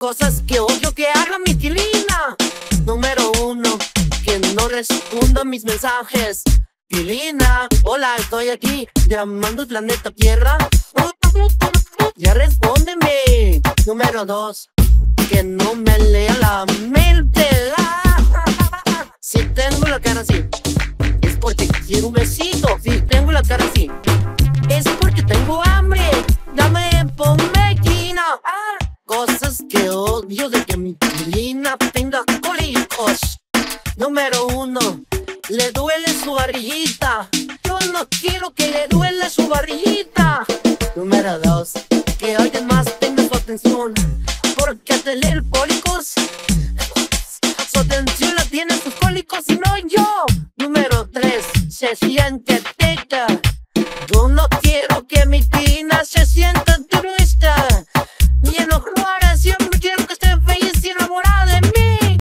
Cosas que odio que haga mi Tilina. Número 1, que no responda a mis mensajes. Tilina, hola, estoy aquí llamando al planeta Tierra. Ya respóndeme. Número 2, que no me lea la mente. Si tengo la cara así, es porque quiero un besito. Si tengo la cara así, es porque tengo hambre. Dame, ponme quina. Cosas que odio de que mi Tilina tenga cólicos. Número 1, le duele su barriguita. Yo no quiero que le duele su barriguita. Número 2, que alguien más tenga su atención, porque al tener cólicos, su atención la tienen sus cólicos y no yo. Número 3, se siente